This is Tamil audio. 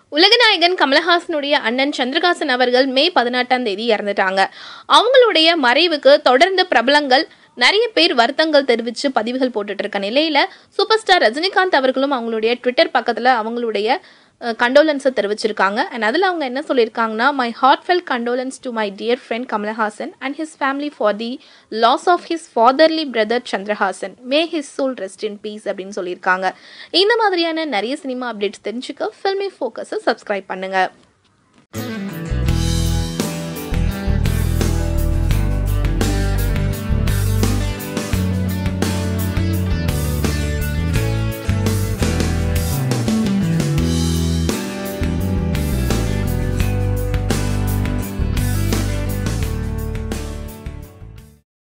உலகநாயகன் கமலஹாசனுடைய அண்ணன் சந்திரகாசன் அவர்கள் மே 18ஆம் தேதி இறந்துட்டாங்க. அவங்களுடைய மறைவுக்கு தொடர்ந்து பிரபலங்கள் நிறைய பேர் வருத்தங்கள் தெரிவிச்சு பதிவுகள் போட்டுட்டு இருக்க நிலையில சூப்பர் ஸ்டார் ரஜினிகாந்த் அவர்களும் அவங்களுடைய ட்விட்டர் பக்கத்துல அவங்களுடைய கண்டோலன்ஸை தெரிவிச்சிருக்காங்க. அண்ட் அதில் அவங்க என்ன சொல்லியிருக்காங்கன்னா, my heartfelt condolence to my dear friend Kamalhasan and his family for the loss of his fatherly brother Chandrahasan. May his soul rest in peace அப்படின்னு சொல்லியிருக்காங்க. இந்த மாதிரியான நிறைய சினிமா அப்டேட்ஸ் தெரிஞ்சுக்க ஃபில்மி ஃபோக்கஸை சப்ஸ்கிரைப் பண்ணுங்க.